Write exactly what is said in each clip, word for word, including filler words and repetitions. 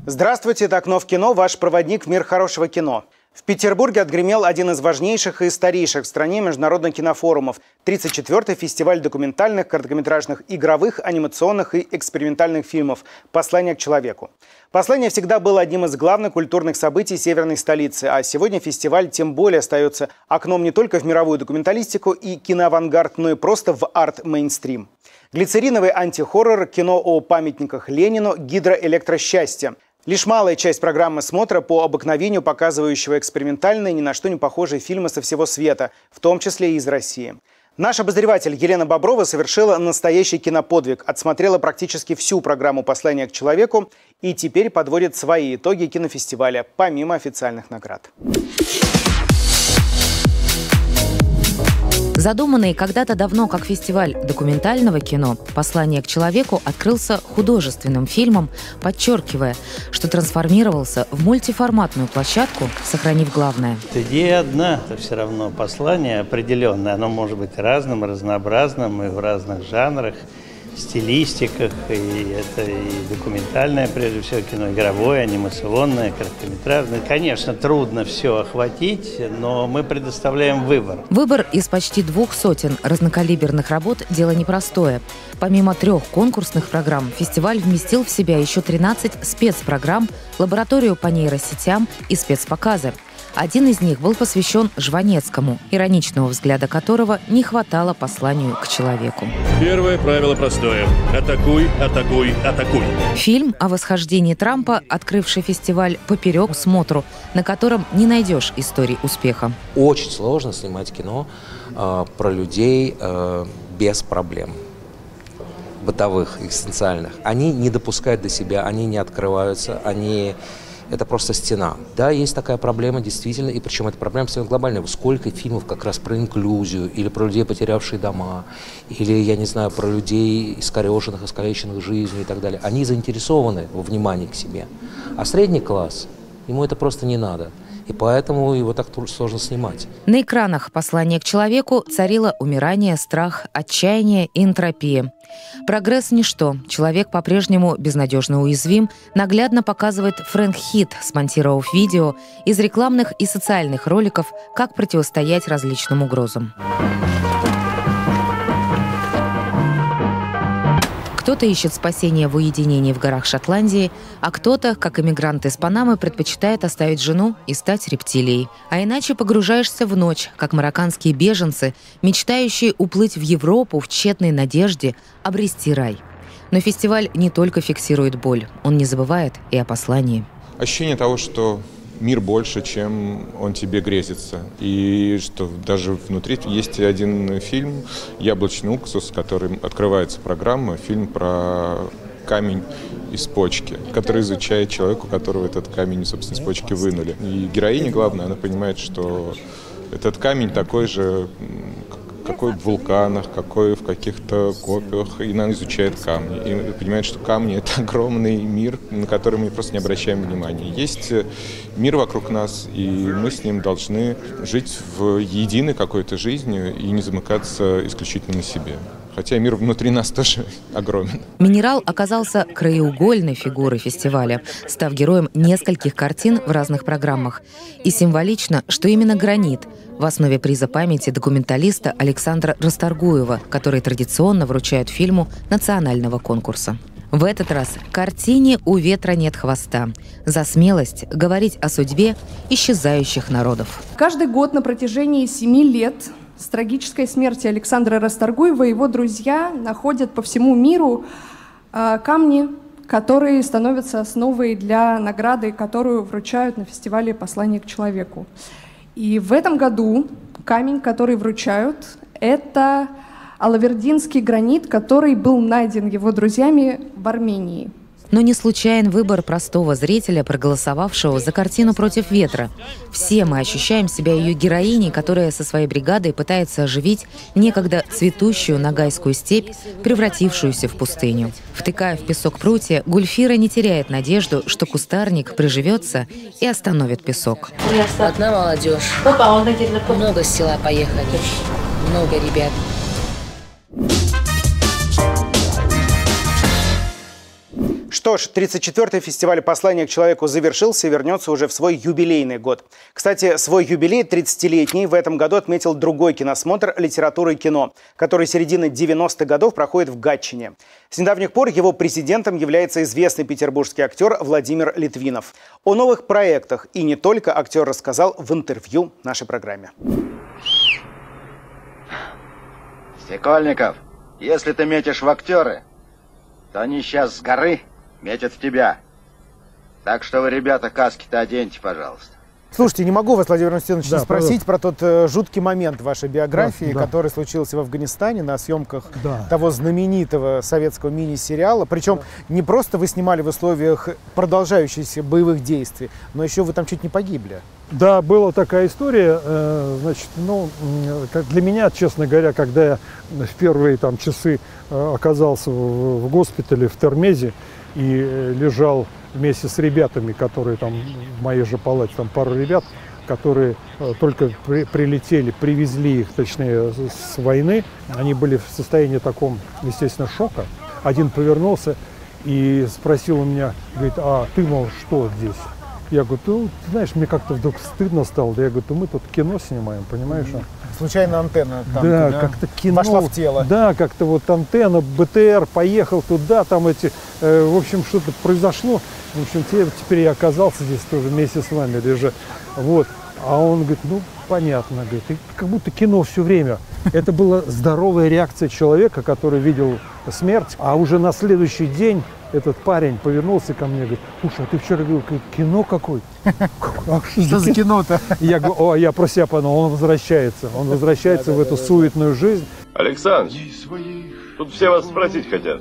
Здравствуйте, это «Окно в кино», ваш проводник в мир хорошего кино. В Петербурге отгремел один из важнейших и старейших в стране международных кинофорумов – тридцать четвёртый фестиваль документальных, короткометражных, игровых, анимационных и экспериментальных фильмов «Послание к человеку». «Послание» всегда было одним из главных культурных событий северной столицы, а сегодня фестиваль тем более остается окном не только в мировую документалистику и киноавангард, но и просто в арт-мейнстрим. Глицериновый антихоррор, кино о памятниках Ленину, гидроэлектросчастье. Лишь малая часть программы смотра по обыкновению показывающего экспериментальные, ни на что не похожие фильмы со всего света, в том числе и из России. Наш обозреватель Елена Боброва совершила настоящий киноподвиг, отсмотрела практически всю программу «Послание к человеку» и теперь подводит свои итоги кинофестиваля, помимо официальных наград. Задуманный когда-то давно как фестиваль документального кино, «Послание к человеку» открылся художественным фильмом, подчеркивая, что трансформировался в мультиформатную площадку, сохранив главное. Идея одна, это все равно послание определенное. Оно может быть разным, разнообразным и в разных жанрах, стилистиках. И это и документальное, прежде всего, кино, игровое, анимационное, короткометражное. Конечно, трудно все охватить, но мы предоставляем выбор. Выбор из почти двух сотен разнокалиберных работ – дело непростое. Помимо трех конкурсных программ, фестиваль вместил в себя еще тринадцать спецпрограмм, лабораторию по нейросетям и спецпоказы. Один из них был посвящен Жванецкому, ироничного взгляда которого не хватало посланию к человеку. Первое правило простое. Атакуй, атакуй, атакуй. Фильм о восхождении Трампа, открывший фестиваль поперек смотру, на котором не найдешь историй успеха. Очень сложно снимать кино э, про людей э, без проблем. Бытовых, экзистенциальных. Они не допускают до себя, они не открываются, они... Это просто стена. Да, есть такая проблема, действительно, и причем эта проблема абсолютно глобальная. Сколько фильмов как раз про инклюзию, или про людей, потерявшие дома, или, я не знаю, про людей, искореженных, искалеченных жизнью и так далее. Они заинтересованы во внимании к себе. А средний класс, ему это просто не надо. И поэтому его так сложно снимать. На экранах «Послание к человеку» царило умирание, страх, отчаяние и энтропия. Прогресс – ничто. Человек по-прежнему безнадежно уязвим, наглядно показывает Фрэнк Хит, смонтировав видео из рекламных и социальных роликов, как противостоять различным угрозам. Кто-то ищет спасение в уединении в горах Шотландии, а кто-то, как иммигрант из Панамы, предпочитает оставить жену и стать рептилией. А иначе погружаешься в ночь, как марокканские беженцы, мечтающие уплыть в Европу в тщетной надежде обрести рай. Но фестиваль не только фиксирует боль, он не забывает и о послании. Ощущение того, что мир больше, чем он тебе грезится. И что даже внутри есть один фильм «Яблочный уксус», который открывается программа, фильм про камень из почки, который изучает человека, у которого этот камень, собственно, из почки вынули. И героиня, главное, она понимает, что этот камень такой же, какой в вулканах, какой в каких-то копиях, и она изучает камни. И понимает, что камни — это огромный мир, на который мы просто не обращаем внимания. Есть мир вокруг нас, и мы с ним должны жить в единой какой-то жизнью и не замыкаться исключительно на себе. Хотя мир внутри нас тоже огромен. «Минерал» оказался краеугольной фигурой фестиваля, став героем нескольких картин в разных программах. И символично, что именно гранит в основе приза памяти документалиста Александра Расторгуева, который традиционно вручают фильму национального конкурса. В этот раз картине «У ветра нет хвоста» за смелость говорить о судьбе исчезающих народов. Каждый год на протяжении семи лет с трагической смерти Александра Расторгуева его друзья находят по всему миру э, камни, которые становятся основой для награды, которую вручают на фестивале «Послание к человеку». И в этом году камень, который вручают, это алавердинский гранит, который был найден его друзьями в Армении. Но не случайен выбор простого зрителя, проголосовавшего за картину «Против ветра». Все мы ощущаем себя ее героиней, которая со своей бригадой пытается оживить некогда цветущую ногайскую степь, превратившуюся в пустыню. Втыкая в песок прутья, Гульфира не теряет надежду, что кустарник приживется и остановит песок. Одна молодежь. Много с села поехали. Много ребят. Что ж, тридцать четвёртый фестиваль «Послание к человеку» завершился и вернется уже в свой юбилейный год. Кстати, свой юбилей тридцатилетний в этом году отметил другой киносмотр «Литература и кино», который середины девяностых годов проходит в Гатчине. С недавних пор его президентом является известный петербургский актер Владимир Литвинов. О новых проектах и не только актер рассказал в интервью нашей программе. Стекольников, если ты метишь в актеры, то они сейчас с горы метят в тебя. Так что вы, ребята, каски-то оденьте, пожалуйста. Слушайте, не могу вас, Владимир Константинович, да, не спросить пожалуйста. про тот э, жуткий момент в вашей биографии, да, да. который случился в Афганистане на съемках да. того знаменитого советского мини-сериала. Причем да. не просто вы снимали в условиях продолжающихся боевых действий, но еще вы там чуть не погибли. Да, была такая история. Значит, ну, для меня, честно говоря, когда я в первые там часы оказался в, в госпитале в Термезе и лежал вместе с ребятами, которые там в моей же палате, там пару ребят, которые только при, прилетели, привезли их, точнее, с войны. Они были в состоянии таком, естественно, шока. Один повернулся и спросил у меня, говорит, а ты, мол, что здесь? Я говорю, ну, ты знаешь, мне как-то вдруг стыдно стало. Да я говорю, мы тут кино снимаем, понимаешь? Случайно антенна там, да, да? как-то кино. Пошла в тело. Да, как-то вот антенна, БТР, поехал туда, там эти, э, в общем, что-то произошло. В общем, теперь я оказался здесь тоже вместе с вами лежа. Вот. А он говорит, ну, понятно, говорит, и как будто кино все время. Это была здоровая реакция человека, который видел смерть. А уже на следующий день этот парень повернулся ко мне и говорит, слушай, а ты вчера говорил, кино какое-то? А что за кино-то? Я говорю, о, я про себя понял, он возвращается. Он возвращается в эту суетную жизнь. Александр, тут все вас спросить хотят.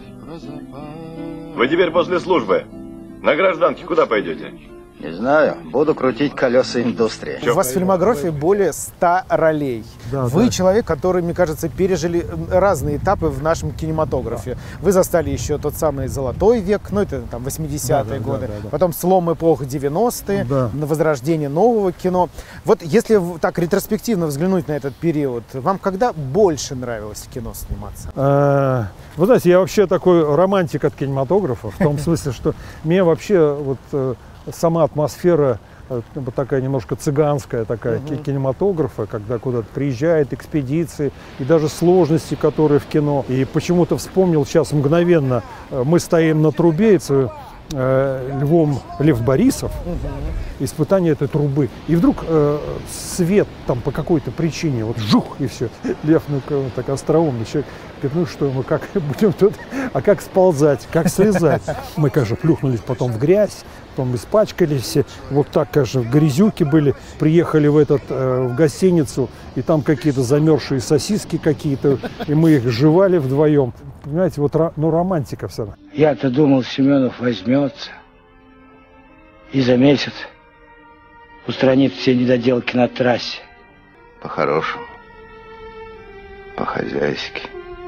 Вы теперь после службы на гражданке куда пойдете? Не знаю, буду крутить колеса индустрии. У вас в фильмографии более ста ролей. Да, Вы да. человек, который, мне кажется, пережили разные этапы в нашем кинематографе. Да. Вы застали еще тот самый золотой век, ну это там восьмидесятые да, да, годы, да, да, да. потом слом эпох девяностые, да. возрождение нового кино. Вот если так ретроспективно взглянуть на этот период, вам когда больше нравилось в кино сниматься? А, вы знаете, я вообще такой романтик от кинематографа, в том смысле, что мне вообще вот сама атмосфера вот такая немножко цыганская такая uh-huh. кинематографа, когда куда-то приезжает экспедиции и даже сложности, которые в кино. И почему-то вспомнил сейчас мгновенно, мы стоим на трубе, это э, Львом Лев Борисов, uh-huh. испытание этой трубы. И вдруг э, свет там по какой-то причине, вот жух, и все. Лев, ну так остроумный человек. Говорит, ну что, мы как будем тут, а как сползать, как слезать? Мы, конечно, плюхнулись потом в грязь, потом испачкались все. Вот так, конечно, в грязюке были. Приехали в, этот, э, в гостиницу, и там какие-то замерзшие сосиски какие-то, и мы их жевали вдвоем. Понимаете, вот ну, романтика все равно. Я-то думал, Семенов возьмется и за месяц устранит все недоделки на трассе. По-хорошему, по-хозяйски.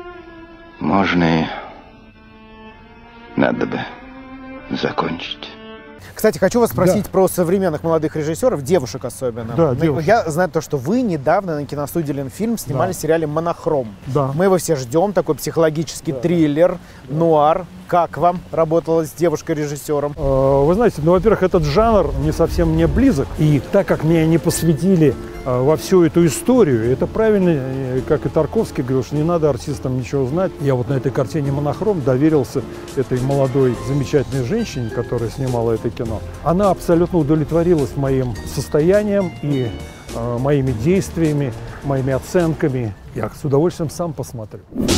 Можно и надо бы закончить. Кстати, хочу вас спросить да. про современных молодых режиссеров, девушек особенно. Да, девушек. Я знаю то, что вы недавно на киностудии «Ленфильм» снимали да. в сериале «Монохром». Да. Мы его все ждем, такой психологический да. триллер, да. нуар. Как вам работалось с девушкой-режиссером? Вы знаете, ну, во-первых, этот жанр не совсем мне близок. И так как меня не посвятили во всю эту историю, это правильно, как и Тарковский говорил, что не надо артистам ничего знать. Я вот на этой картине «Монохром» доверился этой молодой, замечательной женщине, которая снимала это кино. Она абсолютно удовлетворилась моим состоянием и э, моими действиями, моими оценками. Я с удовольствием сам посмотрю.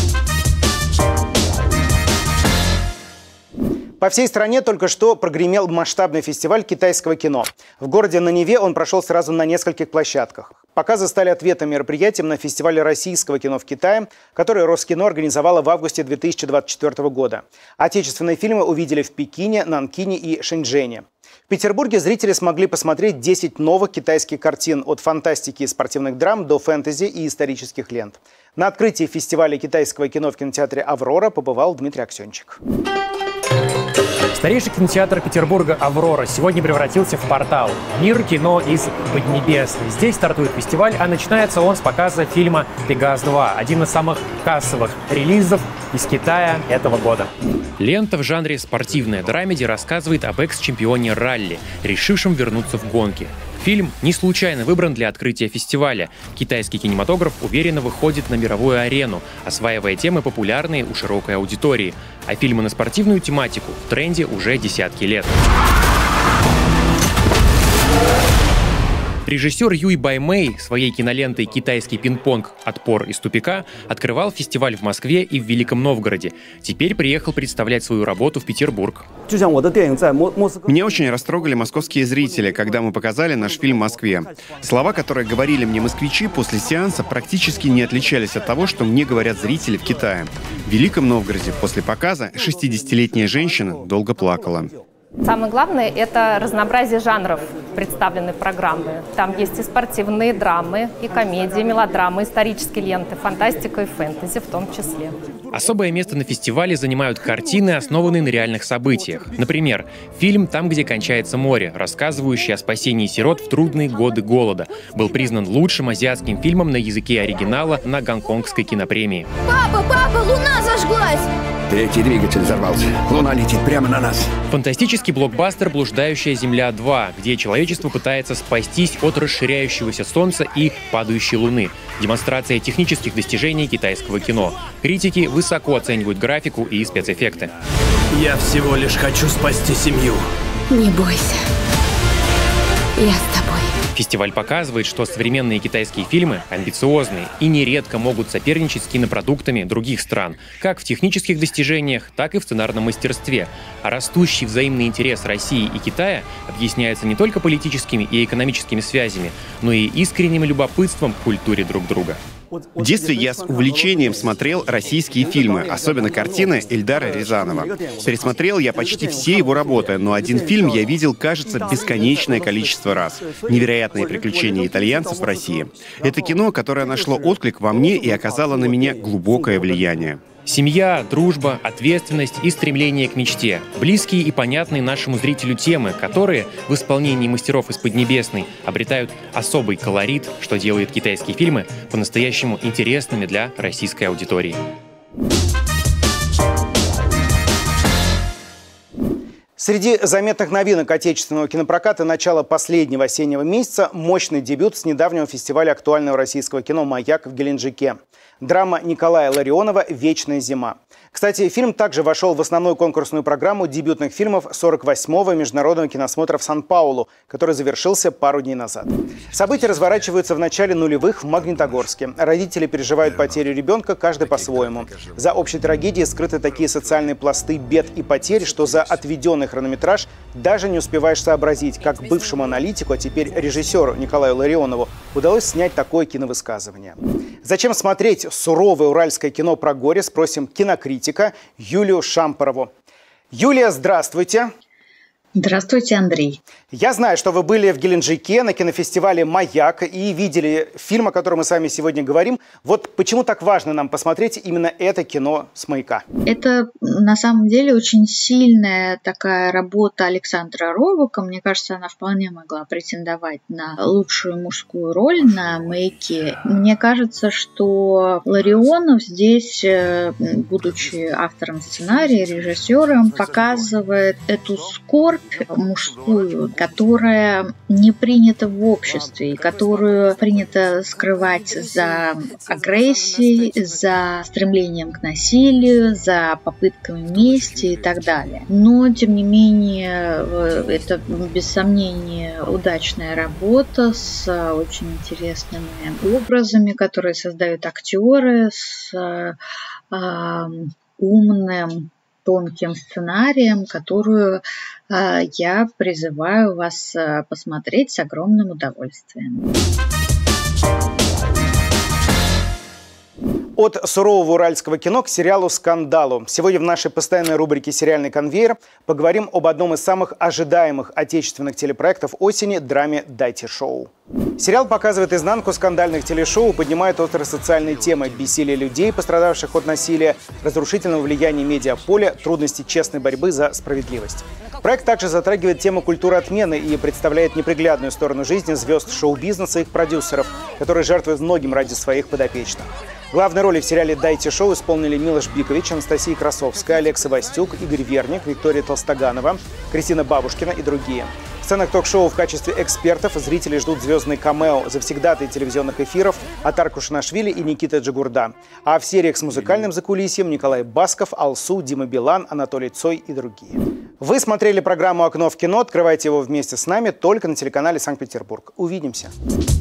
По всей стране только что прогремел масштабный фестиваль китайского кино. В городе на Неве он прошел сразу на нескольких площадках. Показы стали ответом мероприятием на фестивале российского кино в Китае, который Роскино организовало в августе две тысячи двадцать четвёртого года. Отечественные фильмы увидели в Пекине, Нанкине и Шэньчжэне. В Петербурге зрители смогли посмотреть десять новых китайских картин от фантастики и спортивных драм до фэнтези и исторических лент. На открытии фестиваля китайского кино в кинотеатре «Аврора» побывал Дмитрий Аксенчик. Старейший кинотеатр Петербурга «Аврора» сегодня превратился в портал «Мир кино из Поднебесной». Здесь стартует фестиваль, а начинается он с показа фильма «Пегас два». Один из самых кассовых релизов из Китая этого года. Лента в жанре спортивная драмеди рассказывает об экс-чемпионе ралли, решившем вернуться в гонки. Фильм не случайно выбран для открытия фестиваля. Китайский кинематограф уверенно выходит на мировую арену, осваивая темы, популярные у широкой аудитории. А фильмы на спортивную тематику в тренде уже десятки лет. Режиссер Юй Баймэй своей кинолентой «Китайский пинг-понг. Отпор из тупика» открывал фестиваль в Москве и в Великом Новгороде. Теперь приехал представлять свою работу в Петербург. Меня очень растрогали московские зрители, когда мы показали наш фильм в Москве. Слова, которые говорили мне москвичи после сеанса, практически не отличались от того, что мне говорят зрители в Китае. В Великом Новгороде после показа шестидесятилетняя женщина долго плакала. Самое главное – это разнообразие жанров представленной программы. Там есть и спортивные драмы, и комедии, мелодрамы, исторические ленты, фантастика и фэнтези в том числе. Особое место на фестивале занимают картины, основанные на реальных событиях. Например, фильм «Там, где кончается море», рассказывающий о спасении сирот в трудные годы голода, был признан лучшим азиатским фильмом на языке оригинала на Гонконгской кинопремии. Папа, папа, луна зажглась! Третий двигатель взорвался. Луна летит прямо на нас. Фантастический блокбастер «Блуждающая земля два», где человечество пытается спастись от расширяющегося солнца и падающей луны. Демонстрация технических достижений китайского кино. Критики высоко оценивают графику и спецэффекты. Я всего лишь хочу спасти семью. Не бойся. Я с тобой. Фестиваль показывает, что современные китайские фильмы амбициозные и нередко могут соперничать с кинопродуктами других стран, как в технических достижениях, так и в сценарном мастерстве. А растущий взаимный интерес России и Китая объясняется не только политическими и экономическими связями, но и искренним любопытством к культуре друг друга. В детстве я с увлечением смотрел российские фильмы, особенно картины Эльдара Рязанова. Пересмотрел я почти все его работы, но один фильм я видел, кажется, бесконечное количество раз. «Невероятные приключения итальянцев в России». Это кино, которое нашло отклик во мне и оказало на меня глубокое влияние. Семья, дружба, ответственность и стремление к мечте. Близкие и понятные нашему зрителю темы, которые в исполнении мастеров из Поднебесной обретают особый колорит, что делает китайские фильмы по-настоящему интересными для российской аудитории. Среди заметных новинок отечественного кинопроката начала последнего осеннего месяца мощный дебют с недавнего фестиваля актуального российского кино «Маяк» в Геленджике. Драма Николая Ларионова «Вечная зима». Кстати, фильм также вошел в основную конкурсную программу дебютных фильмов сорок восьмого международного киносмотра в Сан-Паулу, который завершился пару дней назад. События разворачиваются в начале нулевых в Магнитогорске. Родители переживают потерю ребенка, каждый по-своему. За общей трагедией скрыты такие социальные пласты бед и потерь, что за отведенный хронометраж даже не успеваешь сообразить, как бывшему аналитику, а теперь режиссеру Николаю Ларионову удалось снять такое киновысказывание. Зачем смотреть суровое уральское кино про горе, спросим кинокритика Юлию Шампорову. Юлия, здравствуйте. Здравствуйте, Андрей. Я знаю, что вы были в Геленджике на кинофестивале «Маяк» и видели фильм, о котором мы с вами сегодня говорим. Вот почему так важно нам посмотреть именно это кино с «Маяка»? Это, на самом деле, очень сильная такая работа Александра Ровака. Мне кажется, она вполне могла претендовать на лучшую мужскую роль на «Маяке». Мне кажется, что Ларионов здесь, будучи автором сценария, режиссером, показывает эту скорбь мужскую, которая не принята в обществе, и которую принято скрывать за агрессией, за стремлением к насилию, за попытками мести и так далее. Но, тем не менее, это, без сомнения, удачная работа с очень интересными образами, которые создают актеры, с э, умным, тонким сценарием, которую э, я призываю вас э, посмотреть с огромным удовольствием. От сурового уральского кино к сериалу «Скандалу». Сегодня в нашей постоянной рубрике «Сериальный конвейер» поговорим об одном из самых ожидаемых отечественных телепроектов осени – драме «Дайте шоу». Сериал показывает изнанку скандальных телешоу, поднимает острые социальные темы: бессилие людей, пострадавших от насилия, разрушительного влияния медиаполя, трудности честной борьбы за справедливость. Проект также затрагивает тему культуры отмены и представляет неприглядную сторону жизни звезд шоу-бизнеса и их продюсеров, которые жертвуют многим ради своих подопечных. В Главные роли в сериале «Дайте шоу» исполнили Милош Бикович, Анастасия Красовская, Олег Савастюк, Игорь Верник, Виктория Толстоганова, Кристина Бабушкина и другие. В сценах ток-шоу в качестве экспертов зрители ждут звездный камео, завсегдатые телевизионных эфиров Атар Кушанашвили и Никита Джигурда. А в сериях с музыкальным закулисьем Николай Басков, Алсу, Дима Билан, Анатолий Цой и другие. Вы смотрели программу «Окно в кино». Открывайте его вместе с нами только на телеканале «Санкт-Петербург». Увидимся!